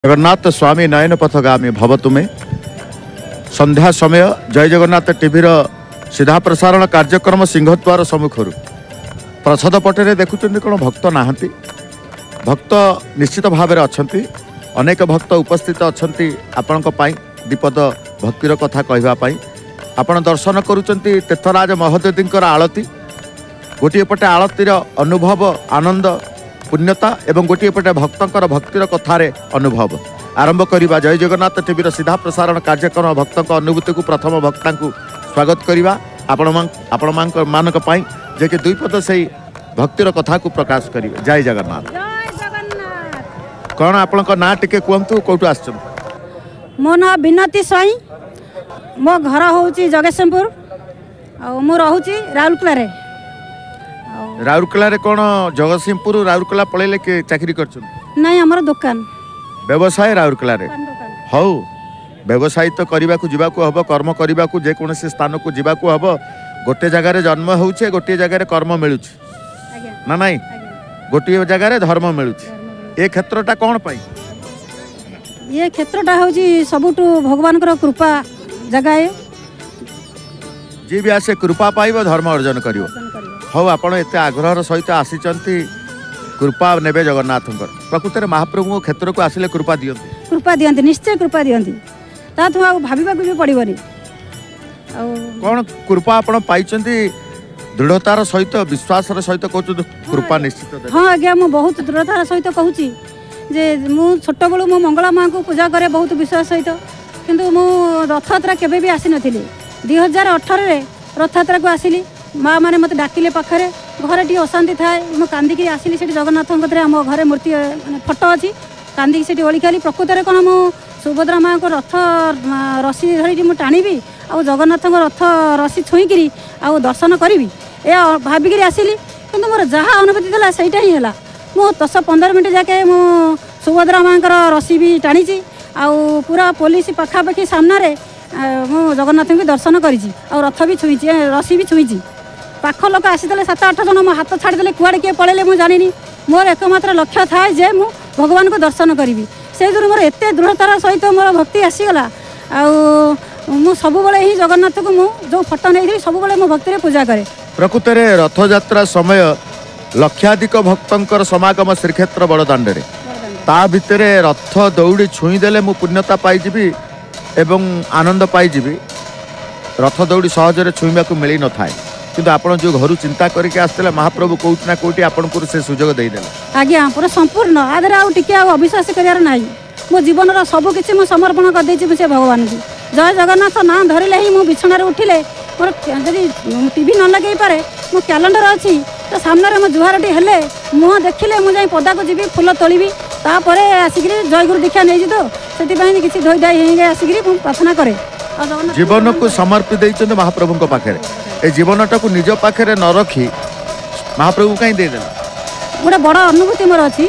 जगन्नाथ स्वामी नयन पथगामी भव तुम्हें संध्या समय जय जगन्नाथ टीवी सीधा प्रसारण कार्यक्रम सिंहद्वार सम्मुखर प्रसाद पटे देखुं कौन भक्त नहांती भक्त निश्चित भाव अच्छा अनेक भक्त उपस्थित अच्छा आपण दीपद भक्तिर कथा कहवाई आपण दर्शन करुँच तीर्थराज महोदधी आलती गोटे पटे आलतीर अनुभव आनंद पुण्यता एवं गोटे पटे भक्तर भक्तिर कथार अनुभव आरंभ करवा जय जगन्नाथ टीवी सीधा प्रसारण कार्यक्रम भक्त अनुभूति को प्रथम भक्ता को स्वागत करवा आपण जे कि दुई पद से भक्तिर कथा को प्रकाश करेंगे। जय जगन्नाथ। कौन आपण ना टिके कहतु कौटू आस मो ना विनती स्वाई मो घर हूँ जगतसिंहपुर मु रोची राउरकेला राउरकेला कौन जगतसिंहपुर राउरकेला पलैले के चाकरी कर नहीं आमर दुकान व्यवसाय राउरकेला हौ व्यवसाय तो करने को जीवाकू हम कर्म करने को जेकोसी स्थान को जीवाकू हम गोटे जगार जन्म होचे गोटे जगार कर्म मिलू ना नाई गोटे जगार धर्म मिलू ए क्षेत्रटा कौन पाई ये क्षेत्रटा हूँ सबुठू भगवान कृपा जगह है जी भी आसे कृपा पाइब धर्म अर्जन कर हाँ आपड़ एत आग्रह सहित आसी कृपा नेबे जगन्नाथ प्रकृत में महाप्रभु क्षेत्र को आसिले कृपा दियंती निश्चय कृपा दियंती ता तो भाविबा भी पड़बनी कौन कृपा आपण पाई दृढ़तार सहित विश्वास सहित कहूँ कृपा निश्चित हाँ आज्ञा मुझे बहुत दृढ़तार सहित कहूँ जे मु छोट बलू मो मंगला माँ को पूजा करे बहुत विश्वास सहित किंतु मु रथयात्रा केबे भी आसी नथिली 2018 रथयात्रा को आसिली माँ मैंने मत डाकिले पाखे घरे टी अशांति थाए मुझे कांदिकी आसिली से जगन्नाथ आम घरे मूर्ति फोटो अच्छी कांदिकी से ओली खाली प्रकृत में कौन मु सुभद्रा माँ को रथ रसी धरी मुझे टाणी आउ जगन्नाथ रथ रसी छुईकरी आउ दर्शन करी या भाविक आसिली कि मोर जहाँ अनुभूति था सहीटा ही है मु 10-15 मिनट जाके मु सुभद्रा माँ रसी भी टाणी आउ पूरा पुलिस पाखापाखि सामने मु जगन्नाथ को दर्शन करी रथ भी छुई रसी भी छुई पाख लोक आसीते 7-8 जन मो हाथ छाड़देले कुआड़े किए पलैले मुझे जानी मोर एकमात्र लक्ष्य थाए जे मु भगवान को दर्शन करी से दूर मोर एत दृढ़तार सहित मोर भक्ति आसीगला आउ सब ही जगन्नाथ को मु जो फोटो नहीं सब मो भक्ति पूजा करे। प्रकृत में रथ यात्रा समय लक्षाधिक भक्तर समागम श्रीक्षेत्र बड़दाण्ड ता भितर रथ दौड़ी छुईदेले मु पुण्यता पाइबी एवं आनंद पाइबी रथ दौड़ी सहजरे छुईबा को मिल न थाए किंतु आपण जो घर चिंता करके आसते महाप्रभु कौटी ना कौटी आपको से सुजोग देदेला आज्ञा पूरा संपूर्ण आधे आगे अविश्वास करार ना मो जीवन सबकि मुझे समर्पण कर से भगवान की जय जगन्नाथ ना धरले ही मो बिछणार उठिले मोर जदि टीवी न लगे पारे मो कैलेंडर अच्छी तो सामने मो जुहारटी हेले मुह देखिले मुझे पदा को जी फूल तोली तापर आसिक जयगुरु दीक्षा नहीं तो से किसी धोई धाई आसिक प्रार्थना करे जीवन को समर्पित देते महाप्रभु पाखे ए जीवनटा को निज पाखे न रखी महाप्रभु कहीं देदेला गोटे बड़ अनुभूति मोर अच्छी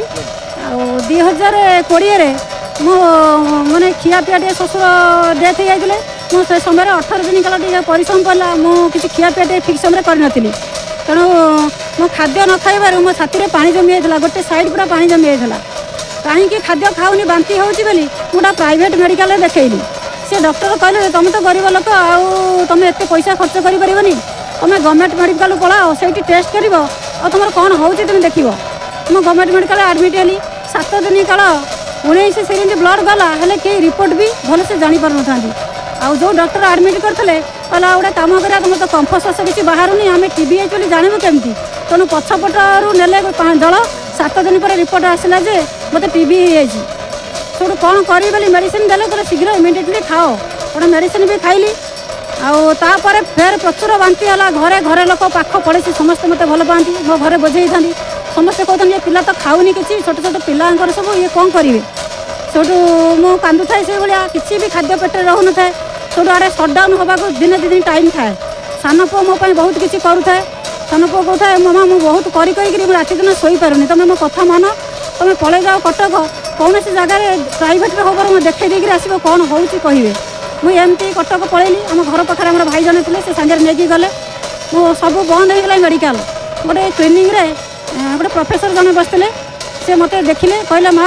2020 मो मैंने खियापिया टे ससुर डेथ हो जाते मुझे समय 18 दिन काल परिश्रम पड़ा मुझे खियापिया टे ठीक समय कर तेणु मो खाद्य न खाइबार मो छाती पानी जमी जाता गोटे साइड पूरा पानी जमी जाता कहीं खाद्य खाऊनी बांती होगी गोटा प्राइवेट मेडिकल देखली से डॉक्टर कहले तुम तो गरीब लोक आउ तुम एत पैसा खर्च कर तुम गवर्नमेंट मेडिकल पलाओ से टेस्ट कर तुम कौन हो तुम देख तुम गवर्नमेंट मेडिकल आडमिट हेली 7 दिन काल 19 सिरिंज ब्लड गला हेले कई रिपोर्ट भी भल से जानी पार न आउ जो डॉक्टर आडमिट करते कहला गोटे कम करा तुम तो कंफस किसी बाहर आम टीबी आई जानू केमती तेणु पछपटू नेले जल 7 दिन पर रिपोर्ट आसला जे मत टीबी हो कौन करी बोली मेडिसिन देले कहले शीघ्र इमिडिएटली खाओ गोटे मेडिसिन भी खाइली आउे फेर प्रचुर बांती है घरे घरे लोक पाख पड़ोसी समस्ते मत भल पाती मो घरे बोझे था समस्ते कहते ये पिला तो खाऊनी किसी छोट छोट पिला सब ये कौन करेंगे सेठू मु कांदु थाए से भाया किसी भी खाद्य पेटे रहू न थाए सेठू आड़े सटडाउन होगा दिन 2 दिन टाइम थाए सान पु मो बहुत किसी करुए सान पु कहता मामा मुझे बहुत कर राति दिन शोई पारुनी तुम मो कथा मान तुम पलि जाओ कटक कौन सी जगह प्राइवेट होगा मुझे देखे देकर आसो कौन हो कहे मुझे कटक पलैली आम घर पाखे आम भाई जन थे से सांगे नहीं गले मो सब बंद हो गला मेडिकल गोटे क्लिनिक गोटे प्रोफेसर जन बसते से मत देखिले कहले माँ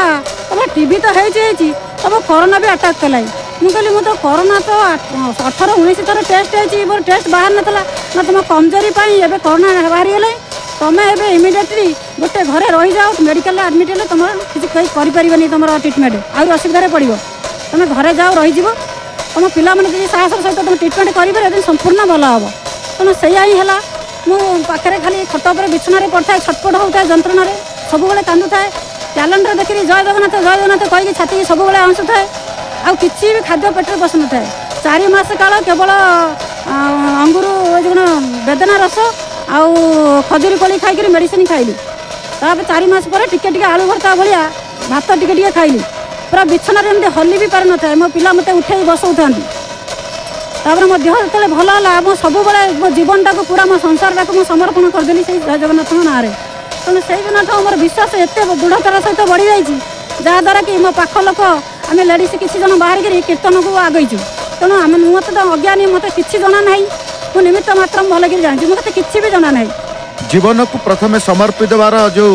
तुम टीबी तो है तुम कोरोना भी अटैक कलाई मुझे कहली मुझे तो कोरोना तो 18-19 थर टेस्ट है मोर टेस्ट बाहर नाला ना तुम कमजोरी एवं कोरोना बाहरी गला तुम एवं इमिडिएटली गोटे घरे रही जाओ मेडिकल आडमिट है तुम किसी कहीं तुम ट्रिटमेंट आउ असुविधा पड़ो तुम घरे जाओ रही तुम पिला मैंने साहस सहित तुम ट्रिटमेंट करें संपूर्ण भल हम तेणु से है मुझे खाली खट पर बिछुना पड़ता छटपट होता है जंत्रणा सब कांदु थाए कैलेंडर देखी जय जगन्नाथ कहीकि छाती सब हंसुए आ किसी भी खाद्य पेट में पशु न था 4 मास काल केवल अंगुर बेदना रस आउ खजुरी कोली खाई मेडिसिन खाइली तापर 4 मास पर टिके आलू भर्ता भाया भात टिके खाइली पूरा बिछना एमती हली भी पार न था मो पिला मत उठे बसौ था मो देह जो भल है मो सब मो जीवन टाक पूरा मो संसार टाक समर्पण करदेली से जय जगन्नाथ ना तेणु से दिन मोर विश्वास एत दृढ़तार सहित बढ़ी जाइए जहाँद्वारा कि मो पाख लोक आम लेडीज किसी जन बाहर कीर्तन को आगईचु तेणु आम मत तो अज्ञानी मत कि जाना ना मुझे निमित्त मात्र भल कि जानी मत कि भी जाना ना जीवन को प्रथम समर्पित देवार जो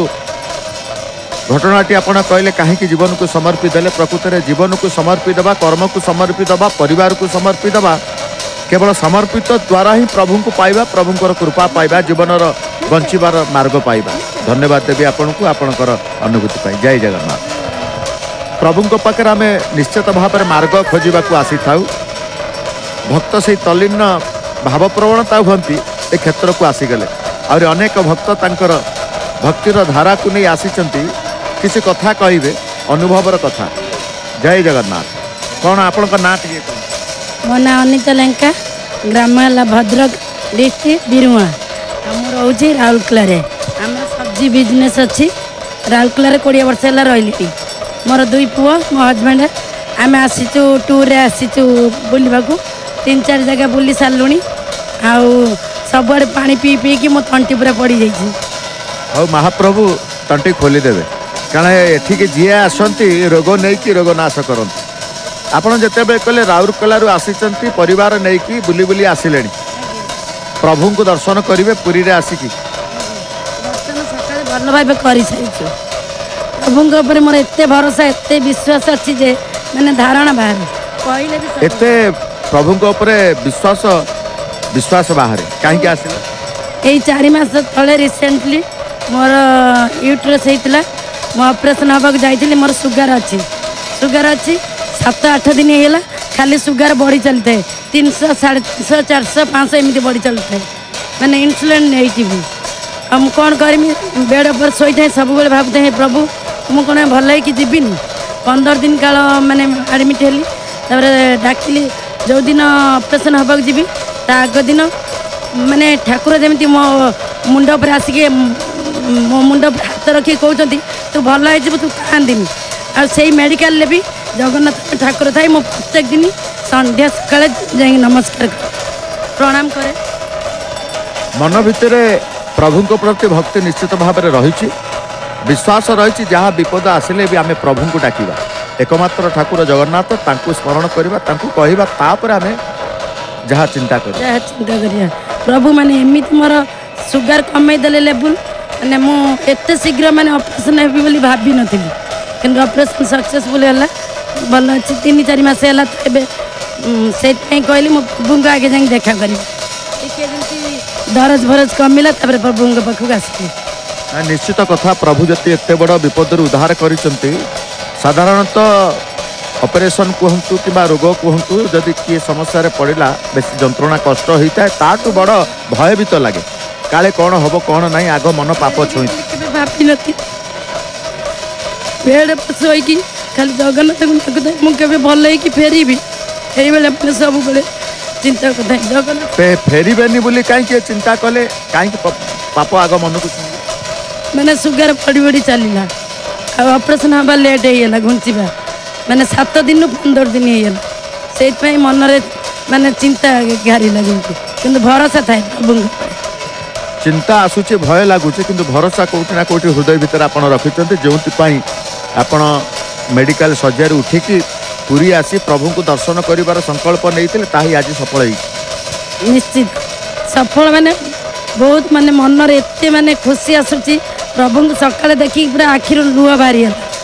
घटनाटी आपड़ कहले कहीं जीवन को समर्पित देले प्रकृत में जीवन को समर्पित देवा कर्म को समर्पित देवा परिवार को समर्पित देवा केवल समर्पित द्वारा ही प्रभु को पाइबा प्रभुंर कृपा पाइबा जीवन बंचार मार्ग पाइबा धन्यवाद देवी आपण को आपणकर अनुभूति पाई जय जगन्नाथ प्रभु पाखे आम निश्चित भाव में मार्ग खोजा आसी था भक्त से तल्लीन भावप्रवणता हमें ए क्षेत्र को आसीगले आहुरी अनेक भक्त तांकर भक्तिर धारा को नहीं आसी किसी कथा कहे अनुभवर कथा जय जगन्नाथ कौन आपण ना टे मो ना अनिता लंका ग्राम है भद्रक डिस्ट्रिक्ट बिरुआ आम रोचे राउरकेला आम सब्जी बिजनेस अच्छी राउरकेला 20 वर्ष है रही मोर 2 पुआ मो हजबैंड आम आसीचु टूर आसीचु बुलवा 3-4 जगह बुली सारूँ आउ सबुआड़े पानी पी पी कि मो तंटी पूरा पड़ जाइए महाप्रभु तंटी खोलीदेवे कारण एठिक जी आसती रोग नहीं कि रोग नाश करते आपड़ जिते कहले राउरकेला आसी परिवार नहीं कि बुली बुली आसिले प्रभु को दर्शन करेंगे पुरी रे आसिकी दर्शन सकाଳେ भल भाव कर सारी प्रभु मोर एत भरोसा एत विश्वास अच्छी जे मैंने धारणा बाहर कहले भी एत प्रभु विश्वास विश्वास बाहर कहीं आसिला यही 4 मास तले रिसेंटली मोर यूट्रस होता मो ऑपरेशन हाँ जाइए मोर सुगर अच्छी 7-8 दिन है खाली सुगर बढ़ी चलता है 300, 350, 400, 500 एमती बढ़ी चलता है मैंने इन्सुलिन नहीं भी हम कौन करमी बेड पर शोई था सब भावते हैं प्रभु मुझे कौन भल कि जीविनी 15 दिन काल मैंने एडमिट हेली डाकिली जो दिन ऑपरेशन हाँ जी आग दिन मैंने ठाकुर जमी मो मुंड पर आसिक मो मुंड पर हाथ रखी कहते तू भल हो तू खाँदिनी आ मेडिकल भी जगन्नाथ ठाकुर थाई मो प्रत्येक दिन संध्या सकाଳେ जाए नमस्कार प्रणाम करे मन भितर प्रभु प्रति भक्ति निश्चित भाव में रही विश्वास रही जहाँ विपद आसिले भी आम प्रभु को डाकिबा एकमात्र ठाकुर जगन्नाथ तांको स्मरण करवा तांको कहवा तापर आम जहाँ चिंता करिया प्रभु माने एमिति मोर सुगर कमे देले लेवल माने मु एते शीघ्र माने ऑपरेशन हेबी बोली भाबी नथिली किंतु ऑपरेशन सक्सेसफुल है भल अच्छी 3-4 मास है से कहली मो प्रभु आगे जाए देखा करी दरज भरज कमिला प्रभु पाखक आस निश्चित कथा प्रभु जति एत बड़ विपद उद्धार कर साधारणतः ऑपरेशन कहतु कि रोग कहतु जदि किए समस्या पड़ा बेस जंत्रणा कष्ट होता है ताठू बड़ भयभीत लगे काले कौन हम कौन ना आग मन पाप छुई भाभी नी बेड शोक खाली जगन्नाथ मुझे भल हो फेरी यही मैंने सब चिंता करता जगन्नाथ फेरबेनी बोली कहीं चिंता कले कहीं पाप आग मन को मैंने सुगर बढ़ी बढ़ी चलला ऑपरेशन हाँ लेट होगा घुंचवा मैंने 7 दिन 15 दिन होगा मनरे मैंने चिंता घारी लगे कि भरोसा थाए प्रभु चिंता आसूचे भय लगुचे कि भरोसा कौटी ना कौटी हृदय भितर आप रखिंट जो आपण मेडिकल सर्जरी उठिकी पूरी आसी प्रभु को दर्शन कर संकल्प नहीं आज सफल निश्चित सफल माने बहुत माने मनर एत माने खुशी आसूची प्रभु को सकाଳେ देखी पूरा आखिर लुह बाहरी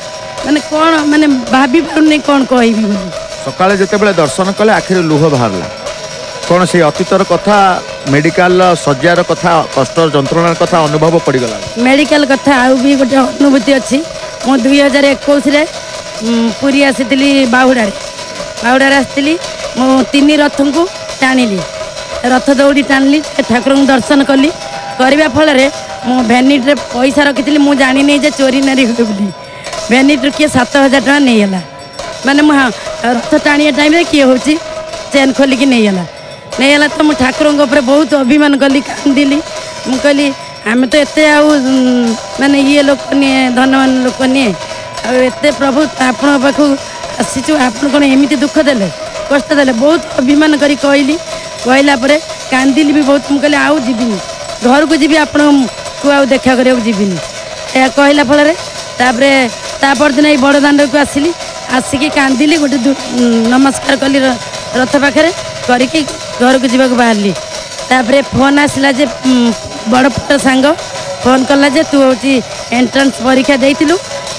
ମାନେ କ'ଣ ମାନେ ଭାବି ପାରୁନି କ'ଣ କହିବି ବୋଲି। ସକାଳେ ଯେତେବେଳେ ଦର୍ଶନ କଲେ ଆଖିରେ ଲୁହ ବାହାରିଲା। କ'ଣ ସେଇ ଅତୀତର କଥା, ମେଡିକାଲର ଶଯ୍ୟାର କଥା, କଷ୍ଟ ଯନ୍ତ୍ରଣାର କଥା ଅନୁଭବ ପଡ଼ିଗଲା? ମେଡିକାଲ କଥା ଆଉ ବି ଗୋଟେ ଅନୁଭୂତି ଅଛି। ମୁଁ 2021ରେ ପୁରୀ ଆସିଥିଲି ବାହୁଡ଼ାରେ ଆସିଥିଲି। ମୁଁ 3 ରଥଙ୍କୁ ଟାଣିଲି, ରଥ ଦୌଡ଼ି ଟାଣିଲି, ଠାକୁରଙ୍କୁ ଦର୍ଶନ କଲି। କରିବା ଫଳରେ ମୁଁ ଭ୍ୟାନିଟିରେ ପଇସା ରଖିଥିଲି, ମୁଁ ଜାଣିନି ଯେ ଚୋରି ନାରୀ ହୁଏ ବୋଲି। ଭ୍ୟାନିଟିରୁ କିଏ 7,000 ଟଙ୍କା ନେଇଗଲା। ମାନେ ମୁଁ ରଥ ଟାଣିବା ଟାଇମ୍ରେ କିଏ ହେଉଛି ଚେନ୍ ଖୋଲିକି ନେଇଗଲା ତ ମୁଁ ଠାକୁରଙ୍କ ଉପରେ ବହୁତ ଅଭିମାନ କଲି, କାନ୍ଦିଲି। ମୁଁ କହିଲି ଆମେ ତ ଏତେ ଆଉ ମାନେ ଇଏ ଲୋକ ନିଏ, ଧନବାନ ଲୋକ ନିଏ, ଆଉ ଏତେ ପ୍ରଭୁ ଆପଣଙ୍କ ପାଖକୁ ଆସିଛୁ, ଆପଣ କ'ଣ ଏମିତି ଦୁଃଖ ଦେଲେ, କଷ୍ଟ ଦେଲେ? ବହୁତ ଅଭିମାନ କରି କହିଲା ପରେ କାନ୍ଦିଲି ବି ବହୁତ। ମୁଁ କହିଲି ଆଉ ଯିବିନି, ଘରକୁ ଯିବି, ଆପଣଙ୍କୁ ଆଉ ଦେଖା କରିବାକୁ ଯିବିନି। ଏହା କହିଲା ଫଳରେ ତାପରେ ତା ପରଦିନ ଏଇ ବଡ଼ ଦାଣ୍ଡକୁ ଆସିକି କାନ୍ଦିଲି, ଗୋଟେ ନମସ୍କାର କଲି ରଥ ପାଖରେ କରିକି ଘରକୁ ଯିବାକୁ ବାହାରିଲି। ତାପରେ ଫୋନ୍ ଆସିଲା ଯେ ବଡ଼ ପୁଅ ସାଙ୍ଗ ଫୋନ୍ କଲା ଯେ ତୁ ହେଉଛି ଏଣ୍ଟ୍ରାନ୍ସ ପରୀକ୍ଷା ଦେଇଥିଲୁ,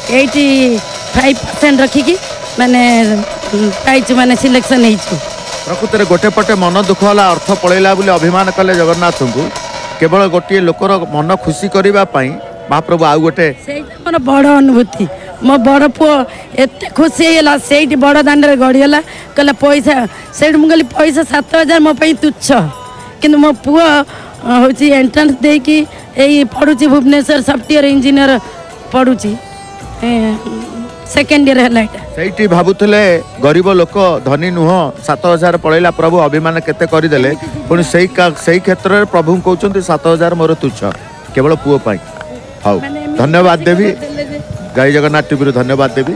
85% ରଖିକି ମାନେ ପାଇଛୁ, ମାନେ ସିଲେକ୍ସନ୍ ହେଇଛୁ। ପ୍ରକୃତରେ ଗୋଟେ ପଟେ ମନ ଦୁଃଖ ହେଲା, ଅର୍ଥ ପଳେଇଲା ବୋଲି ଅଭିମାନ କଲେ ଜଗନ୍ନାଥଙ୍କୁ। କେବଳ ଗୋଟିଏ ଲୋକର ମନ ଖୁସି କରିବା ପାଇଁ ମହାପ୍ରଭୁ ଆଉ ଗୋଟେ, ସେଇଟା ମୋର ବଡ଼ ଅନୁଭୂତି। ମୋ ବଡ଼ ପୁଅ ଏତେ ଖୁସି ହେଇଗଲା, ସେଇଠି ବଡ଼ ଦାଣ୍ଡରେ ଗଡ଼ିଗଲା, କହିଲା ପଇସା। ସେଇଠି ମୁଁ କହିଲି ପଇସା 7,000 ମୋ ପାଇଁ ତୁଚ୍ଛ, କିନ୍ତୁ ମୋ ପୁଅ ହେଉଛି ଏଣ୍ଟ୍ରାନ୍ସ ଦେଇକି ଏଇ ପଢ଼ୁଛି ଭୁବନେଶ୍ୱର, ସଫ୍ଟୱେୟାର ଇଞ୍ଜିନିୟର ପଢ଼ୁଛି, 2nd ଇୟର ହେଲା। ଏଇଟା ସେଇଠି ଭାବୁଥିଲେ ଗରିବ ଲୋକ, ଧନୀ ନୁହଁ, 7,000 ପଳେଇଲା, ପ୍ରଭୁ ଅଭିମାନ କେତେ କରିଦେଲେ। ପୁଣି ସେଇ କ୍ଷେତ୍ରରେ ପ୍ରଭୁ କହୁଛନ୍ତି 7,000 ମୋର ତୁଚ୍ଛ, କେବଳ ପୁଅ ପାଇଁ। ହଉ, ଧନ୍ୟବାଦ ଦେବି, ଜୟ ଜଗନ୍ନାଥ ଟିଭିରୁ ଧନ୍ୟବାଦ ଦେବି।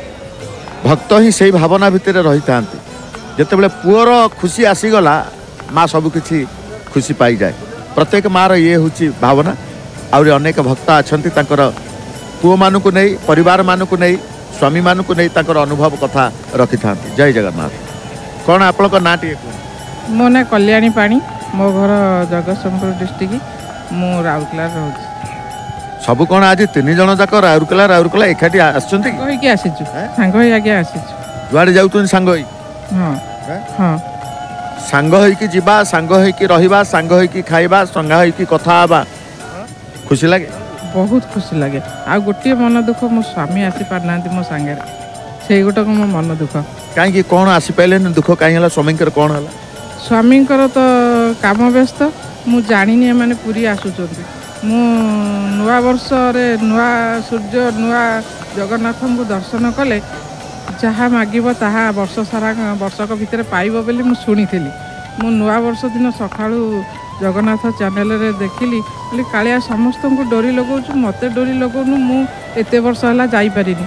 ଭକ୍ତ ହିଁ ସେଇ ଭାବନା ଭିତରେ ରହିଥାନ୍ତି। ଯେତେବେଳେ ପୁଅର ଖୁସି ଆସିଗଲା, ମା ସବୁକିଛି ଖୁସି ପାଇଯାଏ। ପ୍ରତ୍ୟେକ ମାର ଇଏ ହେଉଛି ଭାବନା। ଆହୁରି ଅନେକ ଭକ୍ତ ଅଛନ୍ତି ତାଙ୍କର ପୁଅମାନଙ୍କୁ ନେଇ, ପରିବାରମାନଙ୍କୁ ନେଇ, ସ୍ୱାମୀମାନଙ୍କୁ ନେଇ ତାଙ୍କର ଅନୁଭବ କଥା ରଖିଥାନ୍ତି। ଜୟ ଜଗନ୍ନାଥ। କ'ଣ ଆପଣଙ୍କ ନାଁ ଟିକେ କୁହନ୍ତୁ? ମୋ ନାଁ କଲ୍ୟାଣୀ ପାଣି, ମୋ ଘର ଜଗତସିଂହପୁର ଡିଷ୍ଟ୍ରିକ୍ଟ, ମୁଁ ରାଉରକେଲାରେ ରହୁଛି। ସବୁ କ'ଣ ଆଜି 3 ଜଣ ଯାକ ରାଉରକେଲା ଏକାଠି ଆସିଛନ୍ତି? ସାଙ୍ଗ ହେଇକି ଆସିଛୁ, ସାଙ୍ଗ ହେଇ ଆଜ୍ଞା ଆସିଛୁ। ଯୁଆଡ଼େ ଯାଉଛନ୍ତି ସାଙ୍ଗ ହେଇ? ହଁ ହଁ, ସାଙ୍ଗ ହେଇକି ଯିବା, ସାଙ୍ଗ ହେଇକି ରହିବା, ସାଙ୍ଗ ହେଇକି ଖାଇବା, ସାଙ୍ଗ ହେଇକି କଥା ହେବା, ଖୁସି ଲାଗେ, ବହୁତ ଖୁସି ଲାଗେ। ଆଉ ଗୋଟିଏ ମନ ଦୁଃଖ, ମୋ ସ୍ୱାମୀ ଆସିପାରୁନାହାନ୍ତି ମୋ ସାଙ୍ଗରେ, ସେଇ ଗୋଟାକ ମୋ ମନ ଦୁଃଖ। କାହିଁକି କ'ଣ ଆସିପାରିଲେନି? ଦୁଃଖ କାହିଁ ହେଲା? ସ୍ୱାମୀଙ୍କର କ'ଣ ହେଲା? ସ୍ୱାମୀଙ୍କର ତ କାମ ବ୍ୟସ୍ତ, ମୁଁ ଜାଣିନି ଏମାନେ ପୁରୀ ଆସୁଛନ୍ତି। ମୁଁ ନୂଆ ବର୍ଷରେ ନୂଆ ସୂର୍ଯ୍ୟ, ନୂଆ ଜଗନ୍ନାଥଙ୍କୁ ଦର୍ଶନ କଲେ ଯାହା ମାଗିବ ତାହା ବର୍ଷ ସାରା, ବର୍ଷକ ଭିତରେ ପାଇବ ବୋଲି ମୁଁ ଶୁଣିଥିଲି। ମୁଁ ନୂଆ ବର୍ଷ ଦିନ ସକାଳୁ ଜଗନ୍ନାଥ ଚ୍ୟାନେଲରେ ଦେଖିଲି, କହିଲି କାଳିଆ ସମସ୍ତଙ୍କୁ ଡୋରି ଲଗାଉଛୁ, ମୋତେ ଡୋରି ଲଗାଉନୁ, ମୁଁ ଏତେ ବର୍ଷ ହେଲା ଯାଇପାରିନି।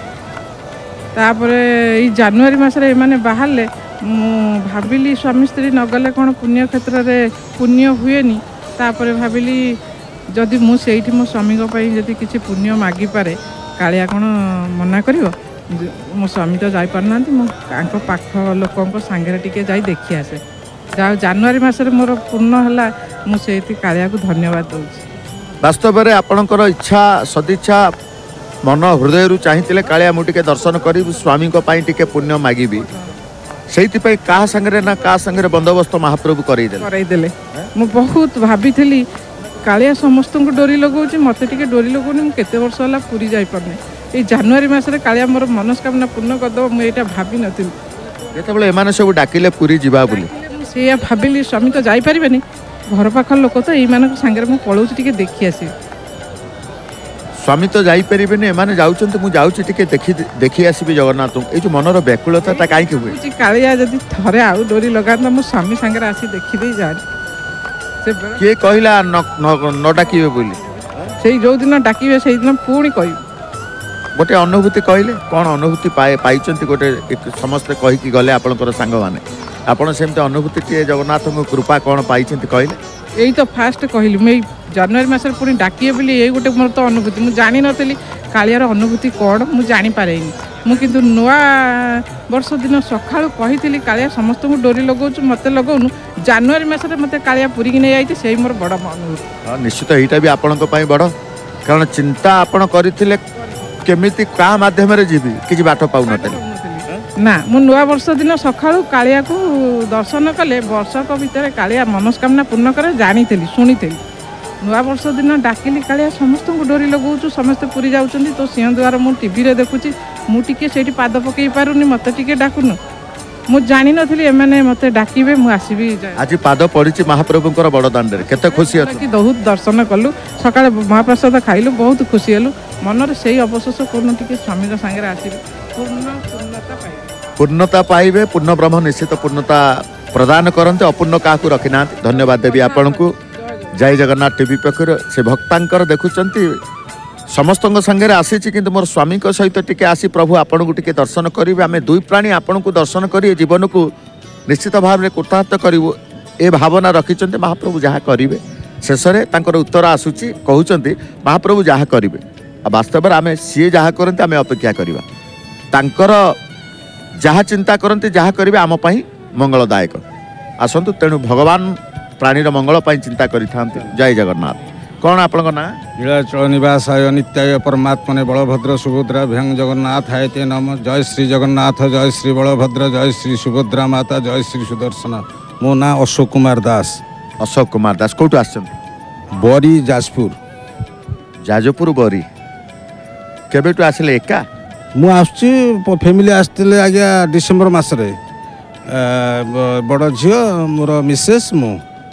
ତାପରେ ଏଇ ଜାନୁଆରୀ ମାସରେ ଏମାନେ ବାହାରିଲେ, ମୁଁ ଭାବିଲି ସ୍ୱାମୀ ସ୍ତ୍ରୀ ନଗଲେ କ'ଣ ପୁଣ୍ୟ କ୍ଷେତ୍ରରେ ପୁଣ୍ୟ ହୁଏନି। ତାପରେ ଭାବିଲି ଯଦି ମୁଁ ସେଇଠି ମୋ ସ୍ୱାମୀଙ୍କ ପାଇଁ ଯଦି କିଛି ପୁଣ୍ୟ ମାଗିପାରେ, କାଳିଆ କ'ଣ ମନା କରିବ? ମୋ ସ୍ୱାମୀ ତ ଯାଇପାରୁନାହାନ୍ତି, ମୁଁ ତାଙ୍କ ପାଖ ଲୋକଙ୍କ ସାଙ୍ଗରେ ଟିକେ ଯାଇ ଦେଖି ଆସେ। ଯାହା ଜାନୁଆରୀ ମାସରେ ମୋର ପୂର୍ଣ୍ଣ ହେଲା, ମୁଁ ସେଇଠି କାଳିଆକୁ ଧନ୍ୟବାଦ ଦେଉଛି। ବାସ୍ତବରେ ଆପଣଙ୍କର ଇଚ୍ଛା, ସଦିଚ୍ଛା, ମନ ହୃଦୟରୁ ଚାହିଁଥିଲେ କାଳିଆ ମୁଁ ଟିକେ ଦର୍ଶନ କରିବି, ସ୍ୱାମୀଙ୍କ ପାଇଁ ଟିକେ ପୁଣ୍ୟ ମାଗିବି, ସେଇଥିପାଇଁ କାହା ସାଙ୍ଗରେ ନା କାହା ସାଙ୍ଗରେ ବନ୍ଦୋବସ୍ତ ମହାପ୍ରଭୁ କରେଇଦେଲେ। ମୁଁ ବହୁତ ଭାବିଥିଲି କାଳିଆ ସମସ୍ତଙ୍କୁ ଡୋରି ଲଗାଉଛି, ମୋତେ ଟିକେ ଡୋରି ଲଗାଉନି, ମୁଁ କେତେ ବର୍ଷ ହେଲା ପୁରୀ ଯାଇପାରୁନି। ଏଇ ଜାନୁଆରୀ ମାସରେ କାଳିଆ ମୋର ମନସ୍କାମନା ପୂର୍ଣ୍ଣ କରିଦେବ, ମୁଁ ଏଇଟା ଭାବିନଥିଲି। ଯେତେବେଳେ ଏମାନେ ସବୁ ଡାକିଲେ ପୁରୀ ଯିବା ବୋଲି, ମୁଁ ସେଇଆ ଭାବିଲି, ସ୍ୱାମୀ ତ ଯାଇପାରିବେନି, ଘର ପାଖର ଲୋକ ତ, ଏଇମାନଙ୍କ ସାଙ୍ଗରେ ମୁଁ ପଳଉଛି ଟିକେ ଦେଖି ଆସିବି। ସ୍ୱାମୀ ତ ଯାଇପାରିବେନି, ଏମାନେ ଯାଉଛନ୍ତି, ମୁଁ ଯାଉଛି ଟିକେ ଦେଖି ଆସିବି ଜଗନ୍ନାଥଙ୍କୁ। ଏଇ ଯେଉଁ ମନର ବ୍ୟାକୁଳତାଟା କାହିଁକି ହୁଏ? କାଳିଆ ଯଦି ଥରେ ଆଉ ଡୋରି ଲଗାନ୍ତା, ମୋ ସ୍ୱାମୀ ସାଙ୍ଗରେ ଆସି ଦେଖିଦେଇ ଯାଆନ୍ତି। କିଏ କହିଲା ନ ଡାକିବେ ବୋଲି? ସେଇ ଯେଉଁଦିନ ଡାକିବେ ସେଇଦିନ ପୁଣି କହିବେ। ଗୋଟେ ଅନୁଭୂତି କହିଲେ, କ'ଣ ଅନୁଭୂତି ପାଇଛନ୍ତି? ଗୋଟେ ସମସ୍ତେ କହିକି ଗଲେ ଆପଣଙ୍କର ସାଙ୍ଗମାନେ, ଆପଣ ସେମିତି ଅନୁଭୂତିଟିଏ ଜଗନ୍ନାଥଙ୍କ କୃପା କ'ଣ ପାଇଛନ୍ତି କହିଲେ? ଏଇ ତ ଫାଷ୍ଟ କହିଲି, ମୁଁ ଏଇ ଜାନୁଆରୀ ମାସରେ ପୁଣି ଡାକିବେ ବୋଲି, ଏଇ ଗୋଟେ ମୋର ତ ଅନୁଭୂତି। ମୁଁ ଜାଣିନଥିଲି କାଳିଆର ଅନୁଭୂତି କ'ଣ, ମୁଁ ଜାଣିପାରେନି। ମୁଁ କିନ୍ତୁ ନୂଆ ବର୍ଷ ଦିନ ସକାଳୁ କହିଥିଲି କାଳିଆ ସମସ୍ତଙ୍କୁ ଡୋରି ଲଗାଉଛୁ, ମୋତେ ଲଗାଉନୁ। ଜାନୁଆରୀ ମାସରେ ମୋତେ କାଳିଆ ପୁରୀକି ନେଇଯାଇଛି, ସେଇ ମୋର ବଡ଼ ଅନୁଭୂତି। ହଁ, ନିଶ୍ଚିତ ଏଇଟା ବି ଆପଣଙ୍କ ପାଇଁ ବଡ଼, କାରଣ ଚିନ୍ତା ଆପଣ କରିଥିଲେ केमिति का माध्यम रे जीवी किछि बाट पाउनतले ना मु नुआ वर्ष दिन सकाळू कालिया को दर्शन कले वर्षक भितर कालिया मनस्कामना पूर्ण करे जानी शुणी नुआ वर्ष दिन डाकिली कालिया समस्त डोरी लगौछु समस्त पूरी जाउछन्ती तो सिंहद्वार मु टीवी रे देखुची मु टिके सेठी पाद पकई पारुनी मते टिके डाकुनु मु जानी नथली एमाने मते डाकिबे मु आसीबी आज पाद पड़िछि महाप्रभुंकर बड़ दांडे केते खुशी अछि कि बहुत दर्शन कलु सकाळे महाप्रसाद खाइलु बहुत खुशी हेलु मनरे सेही अवशेष कोन टिके स्वामी रो संगे आसीबे पूर्णता पाइबे पूर्ण ब्रह्म निश्चित पूर्णता प्रदान करते अपूर्ण क्या रखिना धन्यवाद देवी आपण को जय जगन्नाथ टीवी पक्षर से भक्तांकर देखुंत समस्त संगे आसी कि मोर स्वामी सहित टिके आसी प्रभु आपण को टिके दर्शन करेंगे आम दुई प्राणी आपण को दर्शन कर जीवन को निश्चित भाव में कृतार्थ करूँ ए भावना रखिंट महाप्रभु जहाँ करेंगे शेष में उत्तर आसूची कहते महाप्रभु जहाँ करेंगे वास्तव में आम सी जहाँ करते आम अपेक्षा करवा तांकर जहाँ चिंता करते जहाँ करेंगे आम मंगलदायक आसतु तेणु भगवान प्राणीर मंगल चिंता करि जय जगन्नाथ कौन आपण ना नीलाचल निवासाय नित्याय परमात्मने बलभद्र सुभद्रा भ्यंग जगन्नाथ हाय ते नम जय श्री जगन्नाथ जय श्री बलभद्र जय श्री सुभद्रा माता जय श्री सुदर्शन मो ना अशोक कुमार दास कौटू आसछन बरी जाजपुर जाजपुर बरी केबेटू आसिले एका मु आसुची फैमिली आसते आज्ञा डिसेम्बर मसरे बड़ झील मोर मिसेस मु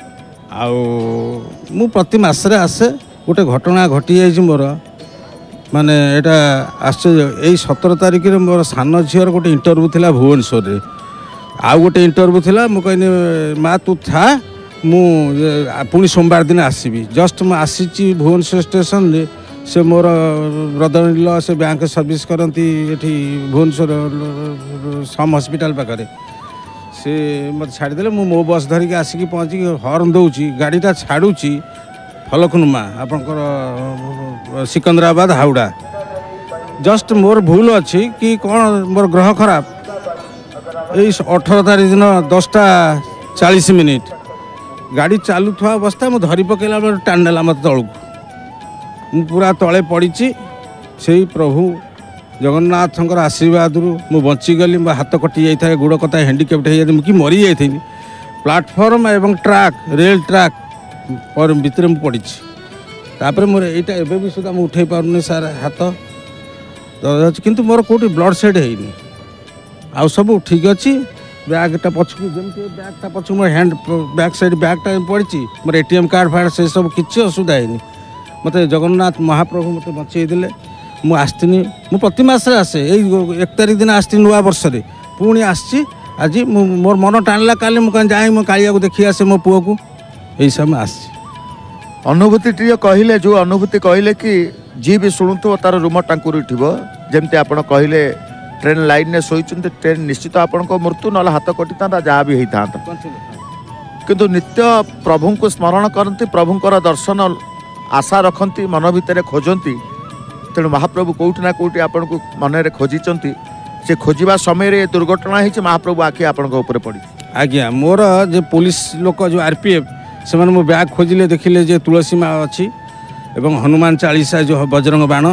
मु प्रति मसरे आसे गोटे घटना घटी जाइए मोर माने एटा आश्चर्य यही 17 तारिख में मोर सान झीर गोटे इंटरव्यू थिला भुवनेश्वर रे आउ गोटे इंटरव्यू थिला मु कहनी माँ तू था मु पुणी सोमवार दिन आसबि जस्ट मु आसी भुवनेश्वर स्टेशन रे से मोर ब्रदर इन लॉ से बैंक सर्विस करती एठी भुवनेश्वर सम हॉस्पिटल पाखे से मत छाड़देले मो बस धरिकी आसिक पहुँचिक हॉर्न दौची गाड़ीटा छाड़ुची फलकनुमा आपंकर सिकंदराबाद हावड़ा जस्ट मोर भूल अच्छी कि कौन मोर ग्रह खराब यही 18 तारीख दिन 10:40 गाड़ी चालू था अवस्था मुझे धरी पकड़ा टाणदेला मत तलू मु पूरा तले पड़ी से प्रभु जगन्नाथ आशीर्वाद मु बचीगली मो हाथ कटि जाए गोड़ कता हैंडिकेप्ट हो जाए कि मरी जाती प्लाटफर्म एवं ट्राक रेल ट्राक पर भितर मु पड़ी तापर मोर यहाँ एवं भी सुधा मुझे उठे पारे सार हाथ किंतु मोर कौटी ब्लड सेड होनी आउ सब ठीक अच्छी बैगटा पछक जमी बैगटा पछक मोर हैंड बैक साइड बैगटा पड़ी मोर एटीएम कार्ड फार्ड से सब किसी असुविधा है मत जगन्नाथ महाप्रभु मत बचेदेले मु आसनी मु प्रति मासरे आसे 1 तारिख दिन आसती नुआ वर्ष रे पुणी आसी आज मोर मन टाणला काले मुझे जाए मो कालिया को देखी आसे मो पुओ को यही समय आसी अनुभूति कहले जो अनुभूति कहले कि जी भी शुणुव तार रूम टांकुर उठब जमती आप कहले ट्रेन लाइन में शोचते ट्रेन निश्चित आपण मृत्यु ना हाथ कटि था जहाँ भी होता किंतु नित्य प्रभु को स्मरण करती प्रभुंर दर्शन आशा रखती मन भितर खोजती तेणु महाप्रभु कौटि ना कौटि आपण को मन में खोजी से खोजा समय दुर्घटना होती महाप्रभु आखि आपण पड़ी आज्ञा मोर जो पुलिस लोक जो आरपीएफ से मो बैग खोजिले देखिले जे तुलसी माँ अच्छी एवं हनुमान चालीसा जो बजरंग बाण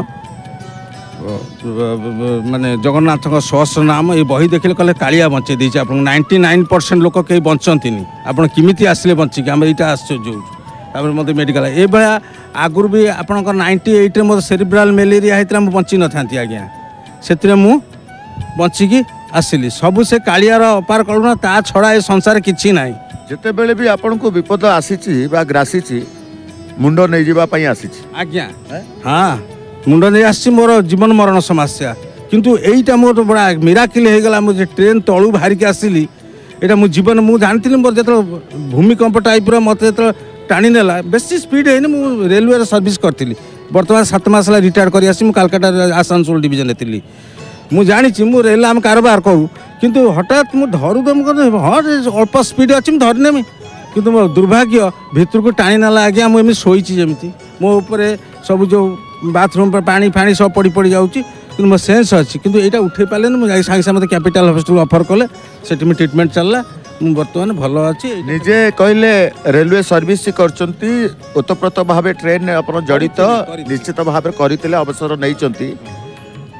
माने जगन्नाथ सहस्र नाम ये बही देखिले कहले कालिया बचे देछि आपन 99% लोक कहीं बचती आप किमिति आसिले बचिक आम यहाँ आश्चर्य होपर मत मेडिकल ये भाया आगुरी भी आप 98 मत सेरिब्राल मेलेरिया होता मुझे बची न था आज्ञा से बचिकी आसिली सबू से कालियार अपार करुणा ता छड़ा ए संसार किछि नाही जिते बेले भी आपण को विपद आसीची बा ग्रासीची मुंड नहीं जीवा पई आसीची आज्ञा हाँ मुंड नहीं आसी मोर जीवन मरण समस्या किंतु एईटा मोर बड़ा मिराकिल हो गला मुझे ट्रेन तळू बाहर के आसिली एटा मो जीवन मु जानथिली मोर जत भूमिकंप टाइप रो मते त टाणी नेला बेसी स्पीड है मु रेलवे सर्विस करथिली वर्तमान 7 मास ला रिटायर करी आसी मु कलकत्ता आसानसोल डिवीजन एतिली मु जानी मु रेल आम कारोबार करूँ किंतु हठात मु धरू दम हाँ अल्प स्पीड अच्छी मुझे धरनेमी किंतु मो दुर्भाग्य भितर को टाणी नाला आज्ञा मुझे शोची जमी मो उपरे सब जो बाथरूम पर पानी फाणी सब पड़ी पड़ी जाऊँगी कि मो सेन्स अच्छी किंतु यहाँ उठे पारे मुझे सागे सागे मत कैपिटाल हॉस्पिटल ऑफर कले से ट्रिटमेंट चलला मु बर्तमान भल अच्छी निजे कहले रेलवे सर्विस करचंती ओतप्रोत भाव ट्रेन अपन जड़ित निश्चित भाव करते अवसर नहीं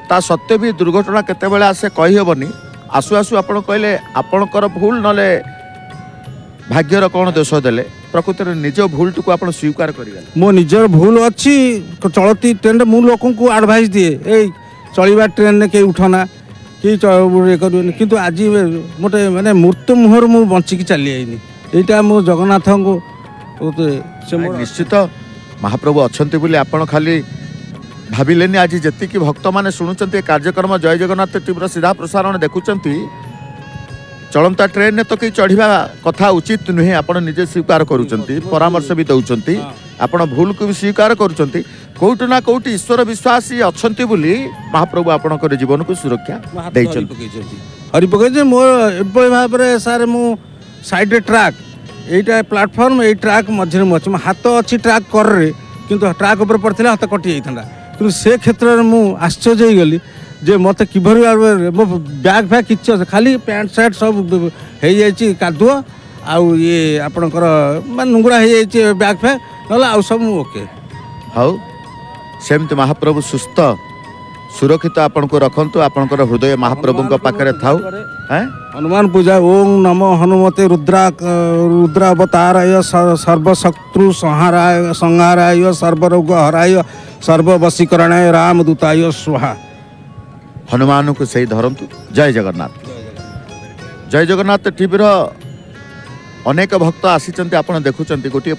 ता सत्वे भी दुर्घटना केतेबेले आसे कही हेबनी आसु आसु आपण कहले आपणकर भूल नले भाग्यर कौन दोष देले प्रकृति निज भूल को आप स्वीकार करेंगे मो निजर भूल अच्छी चलती ट्रेन मु लोक को आडभाइस दिए ए चलवा ट्रेन ने कहीं उठना कि किंतु आज मोटे माने मृत्यु मुहर मु बंचिकी चली आईनी यहाँ मो जगन्नाथ को निश्चित महाप्रभु अच्छा बोली आपण खाली भाविलेनी आज जी भक्त मैंने शुणुंट कार्यक्रम जय जगन्नाथ टीवी सीधा प्रसारण देखुंट चलता ट्रेन ने तो कहीं चढ़ा कथा उचित नुहे आप निजे स्वीकार करुँच परामर्श भी दौरान आप भूल को भी स्वीकार करुँच कौटि ना कौटि ईश्वर विश्वासी अच्छा बोली महाप्रभु आपणकर जीवन को सुरक्षा हरि पकई मोर एभली भाव में सारे मु साइड ट्राक यहीटा प्लाटफर्म ये ट्राक मझे मुझे हाथ अच्छी ट्राक कर किंतु ट्राक उपर पड़ता हाथ कटि जाता कि से क्षेत्र में मुझे आश्चर्य हो गली जे मत कि मो बैग फैग कि खाली पैंट सार्ट सब हो कादुआ आउ ये आपणकर नुंगरा हो बैग फैग ना आउ सब ओके हाउ सेमती महाप्रभु सुस्थ सुरक्षित आपन को रखंतु आपनकर हृदय महाप्रभु पाखरे थाउ हैं हनुमान पूजा ओम नमो हनुमते रुद्रावताराय सर्वशत्रु संहाराय सर्वरोग हराय सर्ववशीकरणाय रामदूताय स्वाहा हनुमान को सही धरंतु जय जगन्नाथ जय जगन्नाथ टीवी अनेक भक्त आसी आप देखुं गोटे